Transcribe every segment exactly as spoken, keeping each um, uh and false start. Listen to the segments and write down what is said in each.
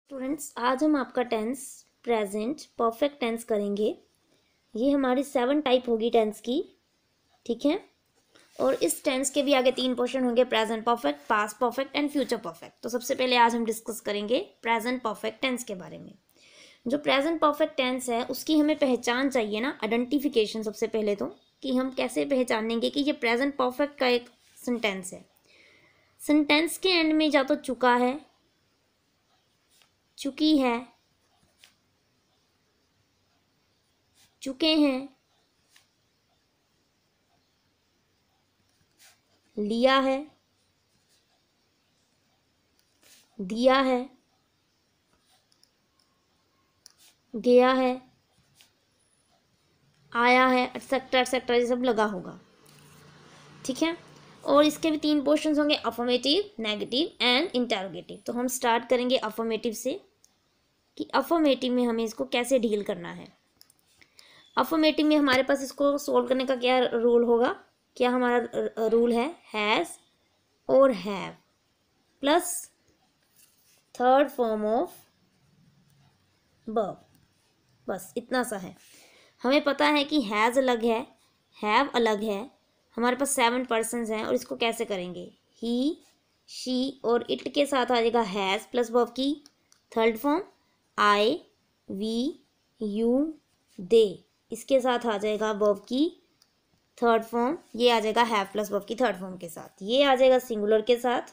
Students, आज हम आपका टेंस प्रेजेंट परफेक्ट टेंस करेंगे। ये हमारी सेवन टाइप होगी टेंस की, ठीक है। और इस टेंस के भी आगे तीन पोर्शन होंगे, present perfect, past perfect and future perfect. तो सबसे पहले आज हम डिस्कस करेंगे प्रेजेंट परफेक्ट टेंस के बारे में। जो प्रेजेंट परफेक्ट टेंस है उसकी हमें पहचान चाहिए ना, आइडेंटिफिकेशन। सबसे पहले तो कि हम कैसे पहचानेंगे कि ये प्रेजेंट परफेक्ट का एक सेंटेंस है। सेंटेंस के एंड में या तो चुका है, चुकी है, चुके हैं, लिया है, दिया है, गया है, आया है, एटसेट्रा एटसेट्रा, ये सब लगा होगा, ठीक है। और इसके भी तीन पोर्शंस होंगे, अफर्मेटिव, नेगेटिव एंड इंटरोगेटिव। तो हम स्टार्ट करेंगे अफर्मेटिव से कि अफर्मेटिव में हमें इसको कैसे डील करना है। अफर्मेटिव में हमारे पास इसको सोल्व करने का क्या रूल होगा, क्या हमारा रूल है, हैज़ और have plus third form of verb, बस इतना सा है। हमें पता है कि हैज़ अलग है, हैव अलग है, हमारे पास सेवन पर्सन्स हैं और इसको कैसे करेंगे, ही, शी और इट के साथ आ जाएगा हैज़ प्लस वर्ब की third form, I, we, you, they, इसके साथ आ जाएगा वर्ब की थर्ड फॉर्म, ये आ जाएगा हैव प्लस वर्ब की थर्ड फॉर्म के साथ, ये आ जाएगा सिंगुलर के साथ,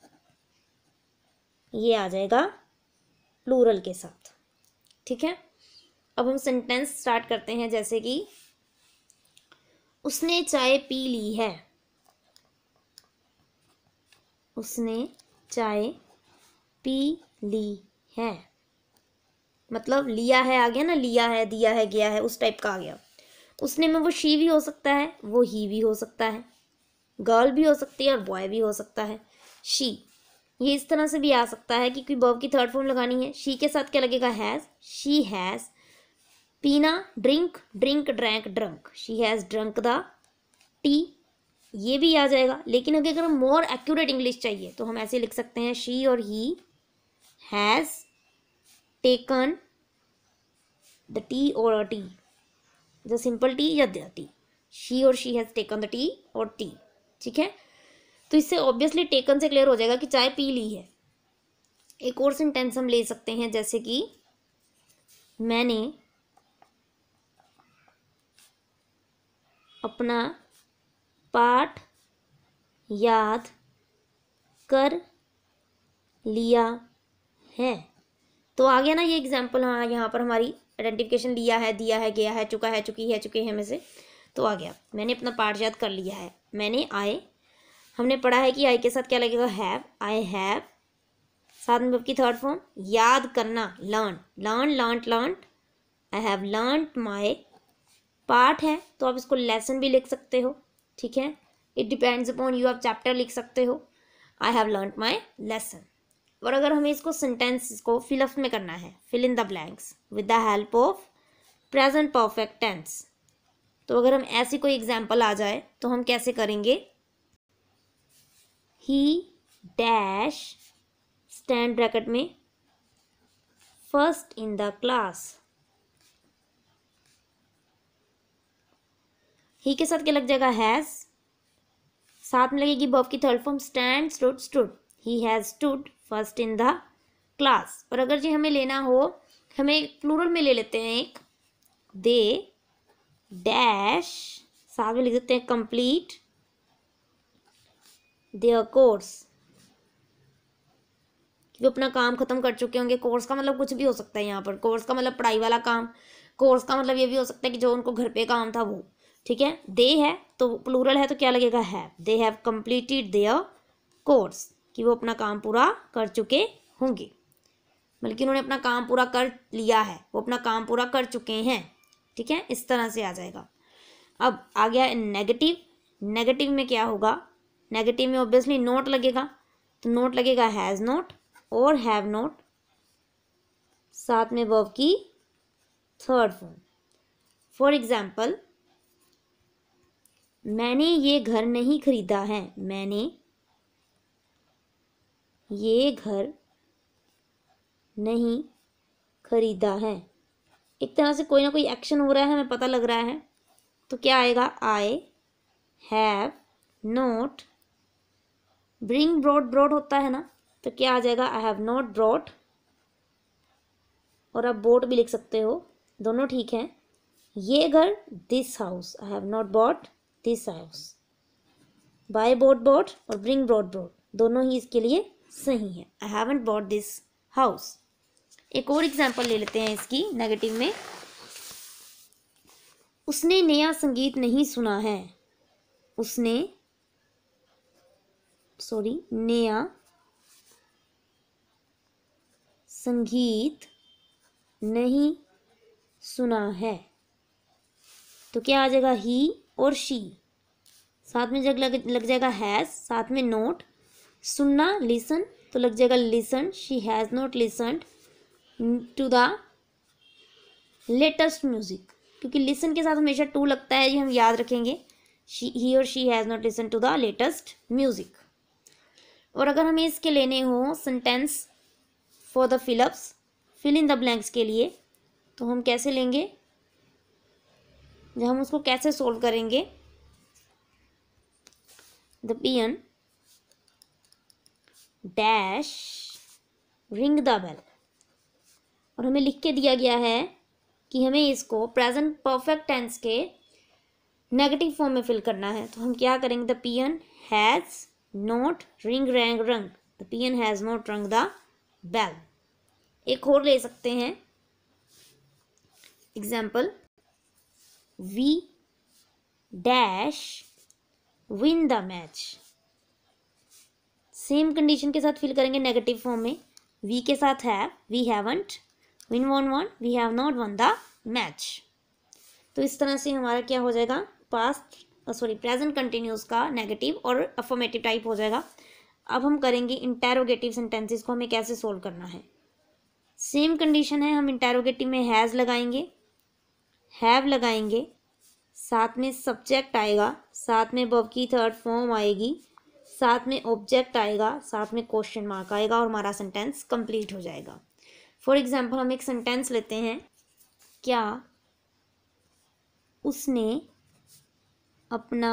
ये आ जाएगा प्लूरल के साथ, ठीक है। अब हम सेंटेंस स्टार्ट करते हैं, जैसे कि उसने चाय पी ली है, उसने चाय पी ली है, मतलब लिया है आ गया ना, लिया है, दिया है, गया है, उस टाइप का आ गया। उसने में वो शी भी हो सकता है, वो ही भी हो सकता है, गर्ल भी हो सकती है और बॉय भी हो सकता है। शी ये इस तरह से भी आ सकता है कि कोई वर्ब की थर्ड फॉर्म लगानी है, शी के साथ क्या लगेगा, हैज़, शी हैज़ पीना, drink, drink, drank, drunk, she has drunk the tea, ये भी आ जाएगा। लेकिन अगर हम मोर एक्यूरेट इंग्लिश चाहिए तो हम ऐसे लिख सकते हैं, शी और he has taken the tea और a tea, the simple tea या द टी, शी और she has taken the tea और टी, ठीक है। तो इससे ऑब्वियसली टेकन से क्लियर हो जाएगा कि चाय पी ली है। एक और सेंटेंस हम ले सकते हैं, जैसे कि मैंने अपना पाठ याद कर लिया है। तो आ गया ना ये एग्जाम्पल, हाँ यहाँ पर हमारी आइडेंटिफिकेशन, लिया है, दिया है, गया है, चुका है, चुकी है, चुके हैं में से तो आ गया। मैंने अपना पाठ याद कर लिया है, मैंने आए, हमने पढ़ा है कि आई के साथ क्या लगेगा, हैव, आई हैव, साथ में की थर्ड फॉर्म, याद करना, learn, learn, learnt, learnt, I have learnt my, पाठ है तो आप इसको लेसन भी लिख सकते हो, ठीक है। इट डिपेंड्स अपॉन यू, आप चैप्टर लिख सकते हो, आई हैव लर्नट माई लेसन। और अगर हमें इसको सेंटेंस को फिलअप में करना है, fill in the blanks with the help of present perfect tense, तो अगर हम ऐसी कोई एग्जाम्पल आ जाए तो हम कैसे करेंगे, ही डैश स्टैंड ब्रैकेट में फर्स्ट इन द क्लास, ही के साथ क्या लग जाएगा, हैज़, साथ में लगेगी वर्ब की third form, stand, stood, stood, he has stood first in the class. और अगर जी हमें लेना हो, हमें प्लूरल में ले लेते हैं एक, दे डैश, साथ में लिख देते हैं कंप्लीट देयर कोर्स, वो अपना काम खत्म कर चुके होंगे। कोर्स का मतलब कुछ भी हो सकता है, यहाँ पर कोर्स का मतलब पढ़ाई वाला काम, कोर्स का मतलब ये भी हो सकता है कि जो उनको घर पे काम था वो, ठीक है। दे है तो प्लूरल है तो क्या लगेगा, have, they have completed their course, कि वो अपना काम पूरा कर चुके होंगे, बल्कि उन्होंने अपना काम पूरा कर लिया है, वो अपना काम पूरा कर चुके हैं, ठीक है। इस तरह से आ जाएगा। अब आ गया नेगेटिव, नेगेटिव में क्या होगा, नेगेटिव में ऑब्वियसली नोट लगेगा, तो नोट लगेगा हैज़ नोट और हैव नोट, साथ में वर्ब की थर्ड फॉर्म। फॉर एग्जाम्पल, मैंने ये घर नहीं खरीदा है, मैंने ये घर नहीं खरीदा है। एक तरह से कोई ना कोई एक्शन हो रहा है, हमें पता लग रहा है, तो क्या आएगा, I have not, bring brought, brought होता है ना, तो क्या आ जाएगा, आई हैव नॉट ब्रॉड, और आप बोट भी लिख सकते हो, दोनों ठीक है। ये घर, this house, I have not bought this house. Buy bought bought और ब्रिंग ब्रॉड ब्रॉड दोनों ही इसके लिए सही है। I haven't bought this house. एक और एग्जाम्पल ले लेते हैं इसकी नेगेटिव में। उसने नया संगीत नहीं सुना है। उसने सॉरी नया संगीत नहीं सुना है, तो क्या आ जाएगा, ही और शी, साथ में जग लग, लग जाएगा हैज़, साथ में नोट, सुनना लिसन, तो लग जाएगा listen, she has not listened to the latest music, क्योंकि लिसन के साथ हमेशा टू लगता है, ये हम याद रखेंगे, शी ही और she has not listen to the latest music. और अगर हमें इसके लेने हो sentence for the fill ups, fill in the blanks के लिए, तो हम कैसे लेंगे, जब हम उसको कैसे सोल्व करेंगे, the peon dash ring the bell, और हमें लिख के दिया गया है कि हमें इसको प्रेजेंट परफेक्ट टेंस के नेगेटिव फॉर्म में फिल करना है, तो हम क्या करेंगे, the peon has not ring rang rung, the peon has not rung the bell. एक और ले सकते हैं example, we dash win the match, same condition के साथ फिल करेंगे नेगेटिव फॉर्म में, वी के साथ have, we haven't, win won won, we have not won the match. तो इस तरह से हमारा क्या हो जाएगा, पास्ट सॉरी प्रेजेंट कंटिन्यूस का नेगेटिव और अफर्मेटिव टाइप हो जाएगा। अब हम करेंगे इंटेरोगेटिव सेंटेंसेस को हमें कैसे सोल्व करना है। सेम कंडीशन है, हम इंटेरोगेटिव में हैज़ लगाएंगे, हैव लगाएंगे, साथ में सब्जेक्ट आएगा, साथ में वर्ब की थर्ड फॉर्म आएगी, साथ में ऑब्जेक्ट आएगा, साथ में क्वेश्चन मार्क आएगा, और हमारा सेंटेंस कंप्लीट हो जाएगा। फॉर एग्जाम्पल हम एक सेंटेंस लेते हैं, क्या उसने अपना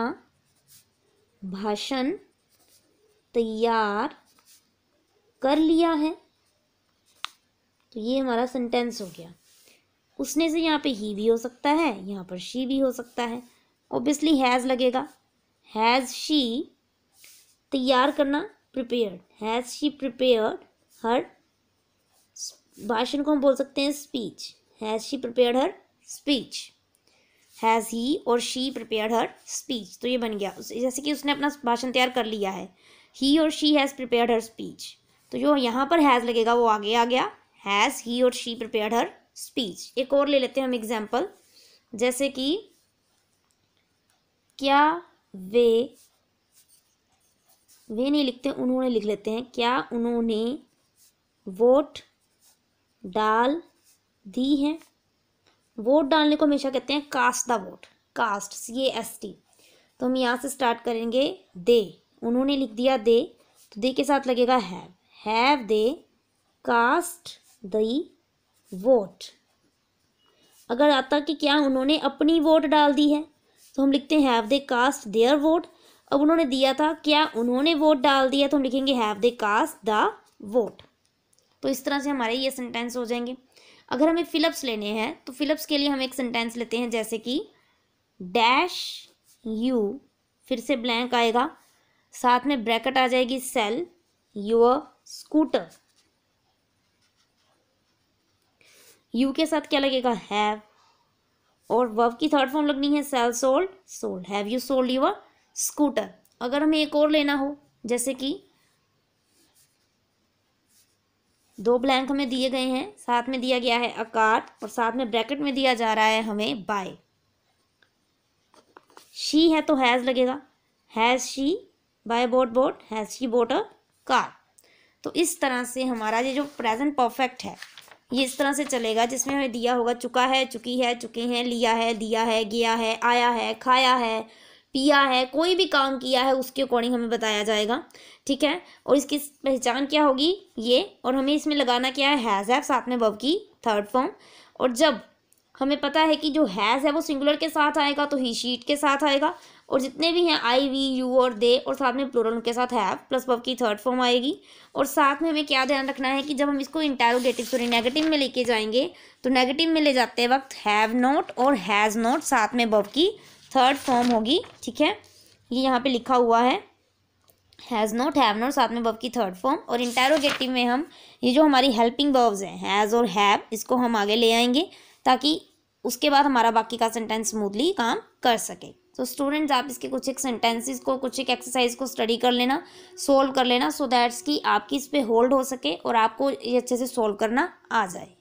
भाषण तैयार कर लिया है, तो ये हमारा सेंटेंस हो गया। उसने से यहाँ पे ही भी हो सकता है, यहाँ पर शी भी हो सकता है, ऑब्वियसली हैज़ लगेगा, हैज़ शी तैयार करना, prepared, has she prepared her, भाषण को हम बोल सकते हैं speech, has she prepared her speech, has he और शी प्रिपेयर्ड हर स्पीच, तो ये बन गया, जैसे कि उसने अपना भाषण तैयार कर लिया है, ही और she has prepared her speech, तो जो यहाँ पर हैज़ लगेगा वो आगे आ गया, हैज़ ही और शी प्रिपेयर्ड हर स्पीच। एक और ले लेते हैं हम एग्जाम्पल, जैसे कि क्या वे वे नहीं लिखते, उन्होंने लिख लेते हैं, क्या उन्होंने वोट डाल दी है। वोट डालने को हमेशा कहते हैं cast the vote, cast C A S T, तो हम यहाँ से स्टार्ट करेंगे, दे, उन्होंने लिख दिया दे, तो दे के साथ लगेगा have, have they cast the vote. अगर आता कि क्या उन्होंने अपनी वोट डाल दी है, तो हम लिखते हैं have they cast their vote. अब उन्होंने दिया था, क्या उन्होंने वोट डाल दिया, तो हम लिखेंगे have they cast the vote. तो इस तरह से हमारे ये सेंटेंस हो जाएंगे। अगर हमें फिलअप्स लेने हैं, तो फिलअप्स के लिए हम एक सेंटेंस लेते हैं, जैसे कि डैश यू, फिर से ब्लैंक आएगा, साथ में ब्रैकेट आ जाएगी, सेल योर स्कूटर, यू के साथ क्या लगेगा, हैव, और वर्ब की थर्ड फॉर्म लगनी है, sell sold, sold, have you sold your scooter. अगर हमें एक और लेना हो, जैसे कि दो ब्लैंक हमें दिए गए हैं, साथ में दिया गया है अ कार, और साथ में ब्रैकेट में दिया जा रहा है हमें बाय, शी है तो हैज़ लगेगा, has she buy bought bought, has she bought a car. तो इस तरह से हमारा ये जो प्रेजेंट परफेक्ट है ये इस तरह से चलेगा, जिसमें हमें दिया होगा चुका है, चुकी है, चुके हैं, लिया है, दिया है, गया है, आया है, खाया है, पिया है, कोई भी काम किया है उसके अकॉर्डिंग हमें बताया जाएगा, ठीक है। और इसकी पहचान क्या होगी ये, और हमें इसमें लगाना क्या है, हैज़ हैव, साथ में वर्ब की थर्ड फॉर्म। और जब हमें पता है कि जो हैज़ है वो सिंगुलर के साथ आएगा तो ही शीट के साथ आएगा, और जितने भी हैं आई वी यू और दे और साथ में प्लूरल उनके साथ हैव प्लस वर्ब की थर्ड फॉर्म आएगी। और साथ में हमें क्या ध्यान रखना है कि जब हम इसको इंटेरोगेटिव सॉरी नेगेटिव में लेके जाएंगे तो नेगेटिव में ले जाते वक्त हैव नॉट और हैज़ नॉट साथ में वर्ब की थर्ड फॉर्म होगी, ठीक है। ये यहाँ पे लिखा हुआ है हैज़ नॉट हैव नॉट साथ में वर्ब की थर्ड फॉर्म। और इंटेरोगेटिव में हम ये जो हमारी हेल्पिंग वर्ब्स हैं हैज़ और हैव, इसको हम आगे ले आएंगे ताकि उसके बाद हमारा बाकी का सेंटेंस स्मूथली काम कर सके। तो स्टूडेंट्स आप इसके कुछ एक सेंटेंसेस को, कुछ एक एक्सरसाइज को स्टडी कर लेना, सोल्व कर लेना, सो दैट्स कि आपकी इस पे होल्ड हो सके और आपको ये अच्छे से सोल्व करना आ जाए।